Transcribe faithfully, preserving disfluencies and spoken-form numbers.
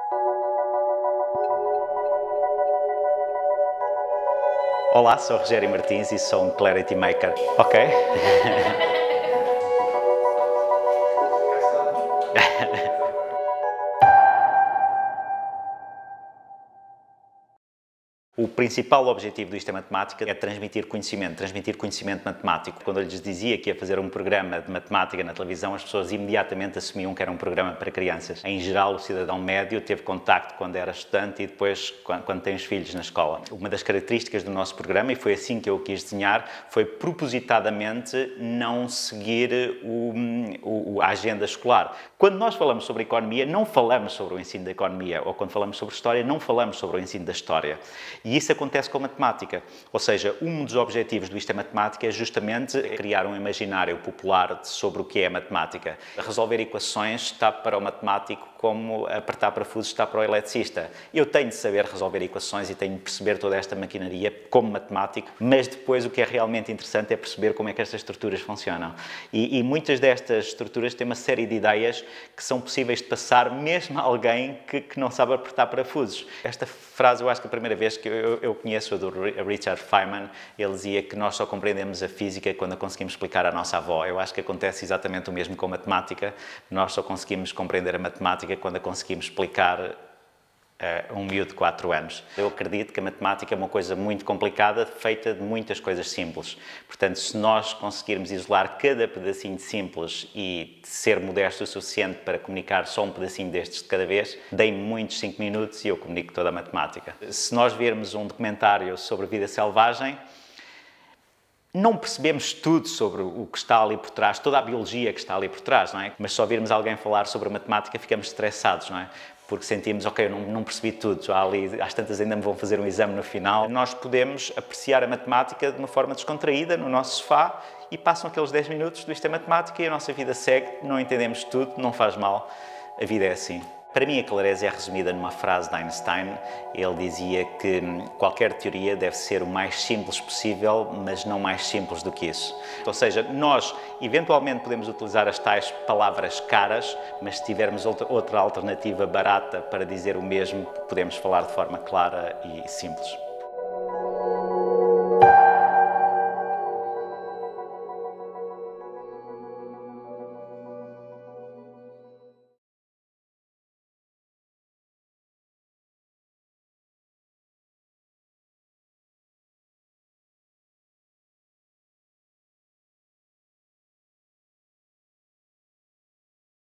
Olá, sou o Rogério Martins e sou um Clarity Maker. Ok? O principal objetivo do Isto é Matemática é transmitir conhecimento, transmitir conhecimento matemático. Quando eu lhes dizia que ia fazer um programa de matemática na televisão, as pessoas imediatamente assumiam que era um programa para crianças. Em geral, o cidadão médio teve contacto quando era estudante e depois quando tem os filhos na escola. Uma das características do nosso programa, e foi assim que eu o quis desenhar, foi propositadamente não seguir o, o, a agenda escolar. Quando nós falamos sobre economia, não falamos sobre o ensino da economia, ou quando falamos sobre história, não falamos sobre o ensino da história. E isso acontece com a matemática. Ou seja, um dos objetivos do Isto é Matemática é justamente criar um imaginário popular sobre o que é a matemática. Resolver equações está para o matemático como apertar parafusos está para o eletricista. Eu tenho de saber resolver equações e tenho de perceber toda esta maquinaria como matemático, mas depois o que é realmente interessante é perceber como é que estas estruturas funcionam. E, e muitas destas estruturas têm uma série de ideias que são possíveis de passar mesmo a alguém que, que não sabe apertar parafusos. Esta frase, eu acho que a primeira vez que eu, eu conheço a do Richard Feynman, ele dizia que nós só compreendemos a física quando a conseguimos explicar à nossa avó. Eu acho que acontece exatamente o mesmo com a matemática. Nós só conseguimos compreender a matemática quando a conseguimos explicar a um miúdo de quatro anos. Eu acredito que a matemática é uma coisa muito complicada, feita de muitas coisas simples. Portanto, se nós conseguirmos isolar cada pedacinho simples e ser modesto o suficiente para comunicar só um pedacinho destes de cada vez, deem-me muitos cinco minutos e eu comunico toda a matemática. Se nós virmos um documentário sobre a vida selvagem, não percebemos tudo sobre o que está ali por trás, toda a biologia que está ali por trás, não é? Mas só virmos alguém falar sobre a matemática ficamos estressados, não é? Porque sentimos, ok, eu não, não percebi tudo, há ali, às tantas ainda me vão fazer um exame no final. Nós podemos apreciar a matemática de uma forma descontraída no nosso sofá e passam aqueles dez minutos do Isto é Matemática e a nossa vida segue, não entendemos tudo, não faz mal, a vida é assim. Para mim, a clareza é resumida numa frase de Einstein. Ele dizia que qualquer teoria deve ser o mais simples possível, mas não mais simples do que isso. Ou seja, nós eventualmente podemos utilizar as tais palavras caras, mas se tivermos outra alternativa barata para dizer o mesmo, podemos falar de forma clara e simples.